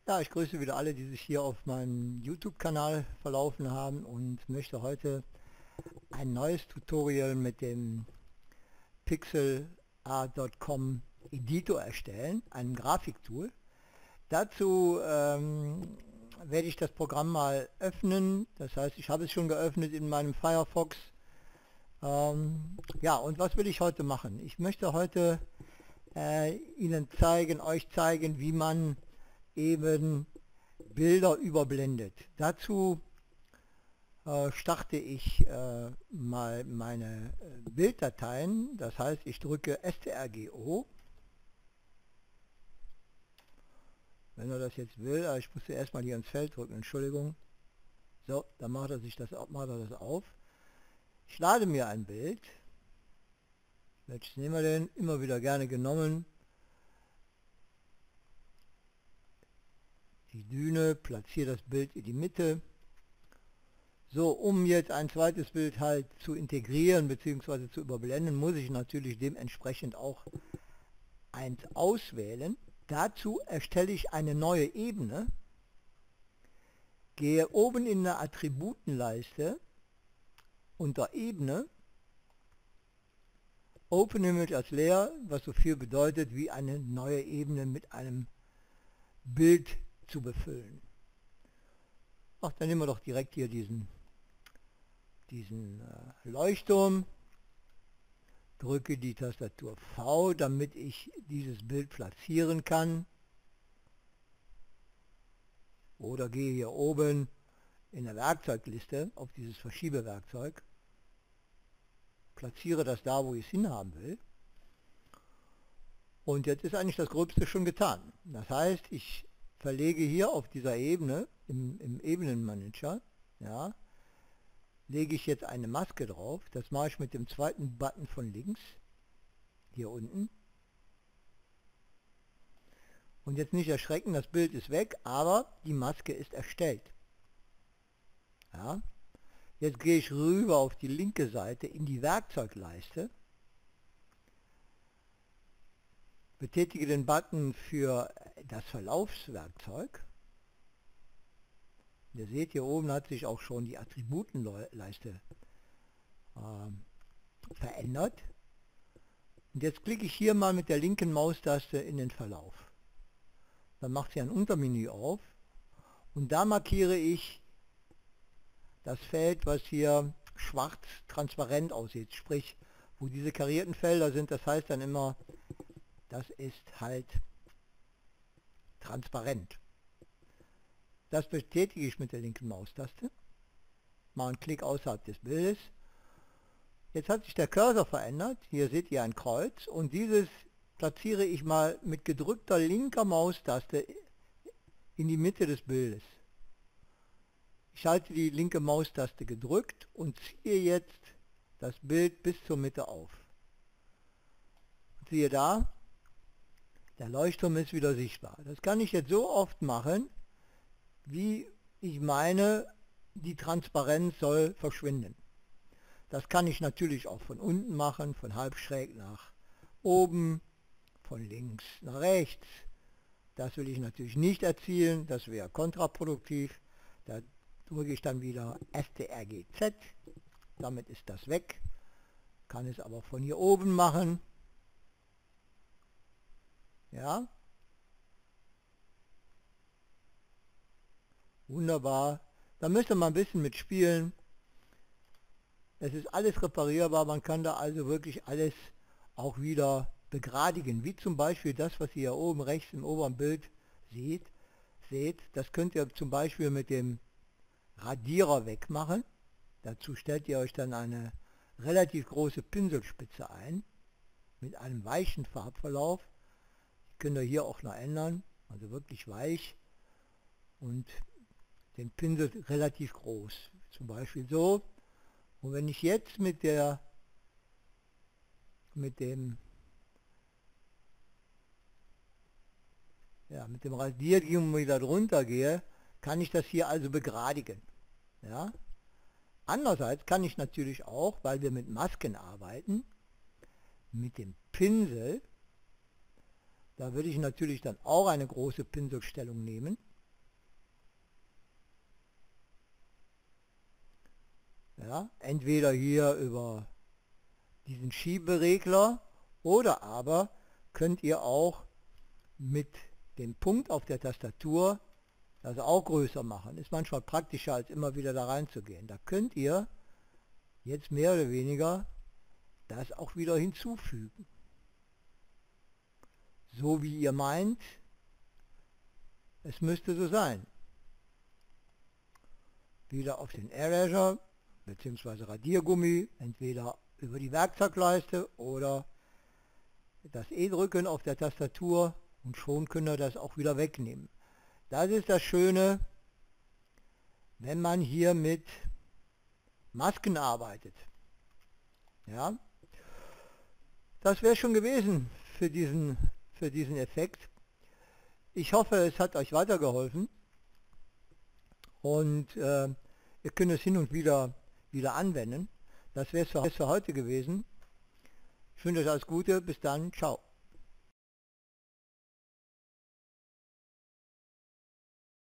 Ja, ich grüße wieder alle, die sich hier auf meinem YouTube-Kanal verlaufen haben und möchte heute ein neues Tutorial mit dem pixelart.com Editor erstellen, einem Grafiktool. Dazu werde ich das Programm mal öffnen, das heißt, ich habe es schon geöffnet in meinem Firefox. Ja, und was will ich heute machen? Ich möchte heute euch zeigen, wie man eben Bilder überblendet. Dazu starte ich mal meine Bilddateien, das heißt, ich drücke strgo. Wenn er das jetzt will, ich muss erst mal hier ins Feld drücken, Entschuldigung. So, dann macht er das auf. Ich lade mir ein Bild. Welches nehmen wir denn? Immer wieder gerne genommen. Die Düne, platziere das Bild in die Mitte. So, um jetzt ein zweites Bild halt zu integrieren bzw. zu überblenden, muss ich natürlich dementsprechend auch eins auswählen. Dazu erstelle ich eine neue Ebene, gehe oben in der Attributenleiste unter Ebene, Open Image als leer, was so viel bedeutet wie eine neue Ebene mit einem Bild zu befüllen. Ach, dann nehmen wir doch direkt hier diesen Leuchtturm, drücke die Tastatur V, damit ich dieses Bild platzieren kann, oder gehe hier oben in der Werkzeugliste auf dieses Verschiebewerkzeug, platziere das da, wo ich es hinhaben will, und jetzt ist eigentlich das Gröbste schon getan. Das heißt, ich verlege hier auf dieser Ebene, im Ebenenmanager, ja, lege ich jetzt eine Maske drauf. Das mache ich mit dem zweiten Button von links, hier unten. Und jetzt nicht erschrecken, das Bild ist weg, aber die Maske ist erstellt. Ja. Jetzt gehe ich rüber auf die linke Seite in die Werkzeugleiste, betätige den Button für das Verlaufswerkzeug. Ihr seht, hier oben hat sich auch schon die Attributenleiste verändert. Und jetzt klicke ich hier mal mit der linken Maustaste in den Verlauf. Dann macht sie ein Untermenü auf und da markiere ich das Feld, was hier schwarz transparent aussieht, sprich, wo diese karierten Felder sind, das heißt dann immer, das ist halt transparent. Das bestätige ich mit der linken Maustaste. Mache einen Klick außerhalb des Bildes. Jetzt hat sich der Cursor verändert. Hier seht ihr ein Kreuz und dieses platziere ich mal mit gedrückter linker Maustaste in die Mitte des Bildes. Ich halte die linke Maustaste gedrückt und ziehe jetzt das Bild bis zur Mitte auf. Und siehe da, der Leuchtturm ist wieder sichtbar. Das kann ich jetzt so oft machen, wie ich meine, die Transparenz soll verschwinden. Das kann ich natürlich auch von unten machen, von halb schräg nach oben, von links nach rechts. Das will ich natürlich nicht erzielen, das wäre kontraproduktiv. Da drücke ich dann wieder strgz, damit ist das weg. Kann es aber von hier oben machen. Ja. Wunderbar. Da müsste man ein bisschen mitspielen. Es ist alles reparierbar, man kann da also wirklich alles auch wieder begradigen. Wie zum Beispiel das, was ihr hier oben rechts im oberen Bild seht, das könnt ihr zum Beispiel mit dem Radierer wegmachen. Dazu stellt ihr euch dann eine relativ große Pinselspitze ein, mit einem weichen Farbverlauf. Die könnt ihr hier auch noch ändern, also wirklich weich. Und den Pinsel relativ groß, zum Beispiel so. Und wenn ich jetzt mit dem Radiergummi da drunter gehe, kann ich das hier also begradigen. Ja? Andererseits kann ich natürlich auch, weil wir mit Masken arbeiten, mit dem Pinsel, da würde ich natürlich dann auch eine große Pinselstellung nehmen. Ja, entweder hier über diesen Schieberegler oder aber könnt ihr auch mit dem Punkt auf der Tastatur das auch größer machen. Ist manchmal praktischer, als immer wieder da reinzugehen. Da könnt ihr jetzt mehr oder weniger das auch wieder hinzufügen. So wie ihr meint, es müsste so sein. Wieder auf den Eraser bzw. Radiergummi, entweder über die Werkzeugleiste oder das E drücken auf der Tastatur und schon könnt ihr das auch wieder wegnehmen. Das ist das Schöne, wenn man hier mit Masken arbeitet. Ja, das wäre schon gewesen für diesen Effekt. Ich hoffe, es hat euch weitergeholfen und ihr könnt es hin und wieder anwenden. Das wäre es für heute gewesen. Ich wünsche euch alles Gute, bis dann, ciao.